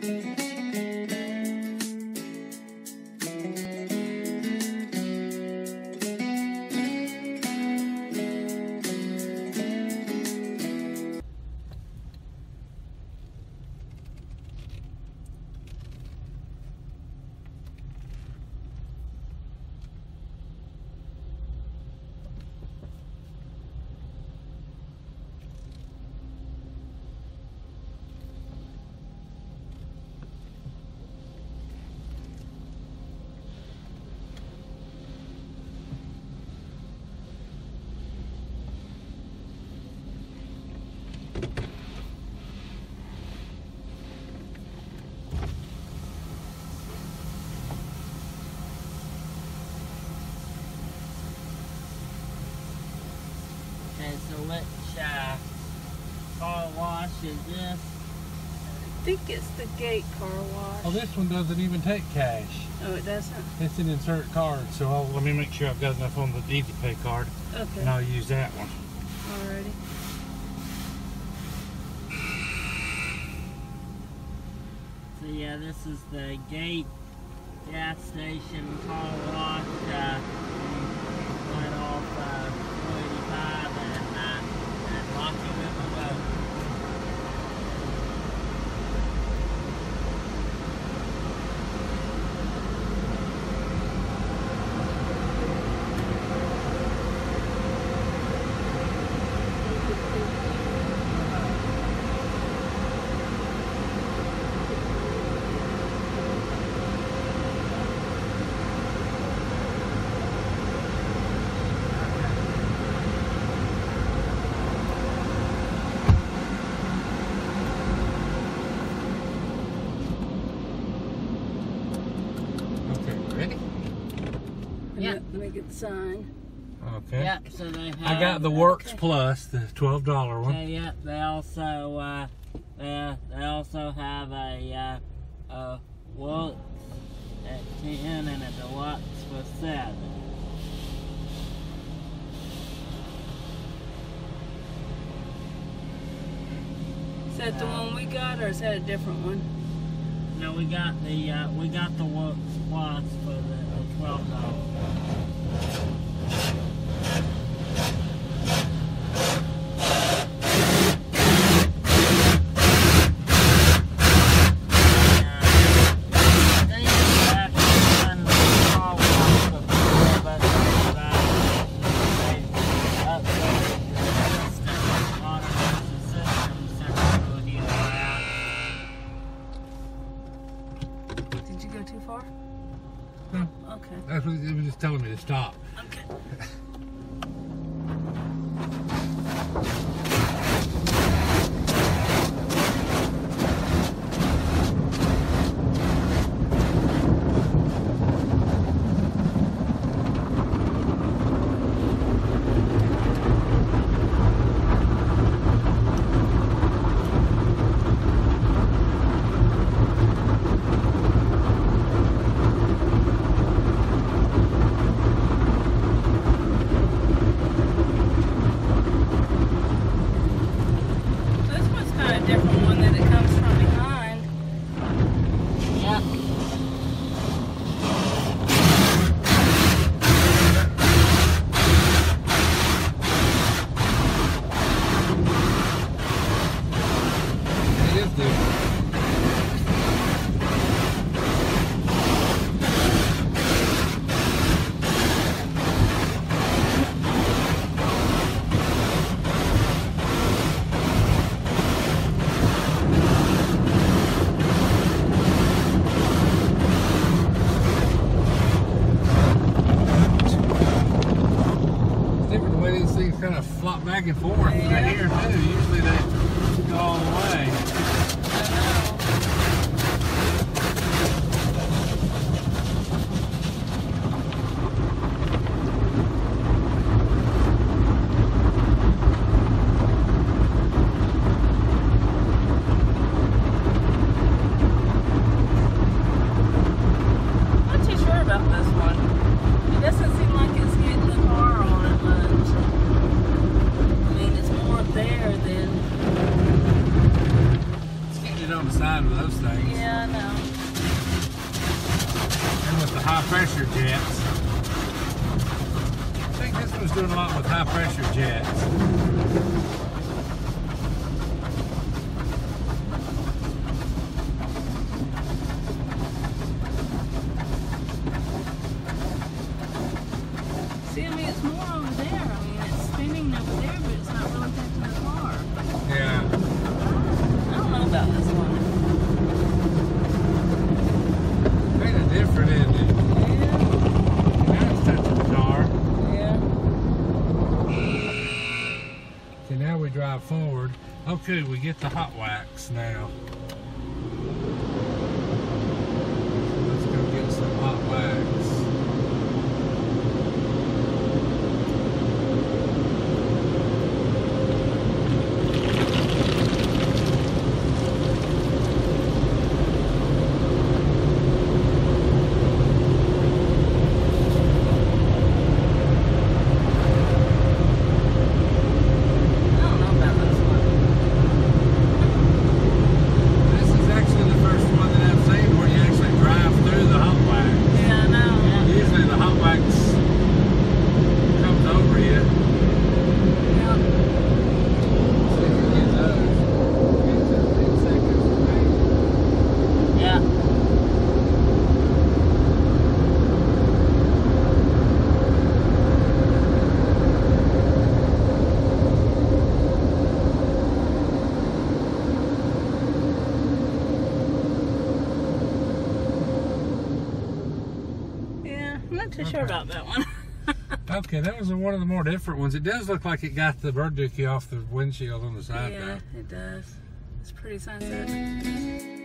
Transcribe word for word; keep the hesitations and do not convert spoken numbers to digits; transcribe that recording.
So which uh, car wash is this? I think it's the gate car wash. Oh, this one doesn't even take cash. Oh, it doesn't? It's an insert card, so I'll, let me make sure I've got enough on the Easy Pay card. Okay. And I'll use that one. Alrighty. So yeah, this is the gate gas station car wash uh, right off uh, four eighty-five and, uh, and Rocky River Road. Yeah. Let me get the sign. Okay. Yep, so they have, I got the Works okay. Plus, the twelve dollar one. Okay, yep, they also, uh, they, they also have a, uh, a Works at ten and a Deluxe for seven. Is that the one we got, or is that a different one? No, we got the, uh, we got the Works Plus for the, the twelve dollars. Too far? No. Okay. That's what it was just telling me to stop. Okay. Kind of flop back and forth yeah. here too. Usually they go all the way. I'm not too sure about this one. It doesn't seem like it's getting the car on it much. I mean, it's on the side of those things. Yeah, I know. And with the high pressure jets. I think this one's doing a lot with high pressure jets. See, I mean, it's more over there. I mean, it's spinning over there, but it's not really touching the car. Yeah. I don't know about this one. Kind of different, isn't it? Yeah. Now it's touching the car. Yeah. Okay, now we drive forward. Okay, we get the hot wax now. Let's go get some hot wax. Not too sure about that one. Okay, that was one of the more different ones. It does look like it got the bird dookie off the windshield on the side Yeah, now. it does. It's pretty sensitive.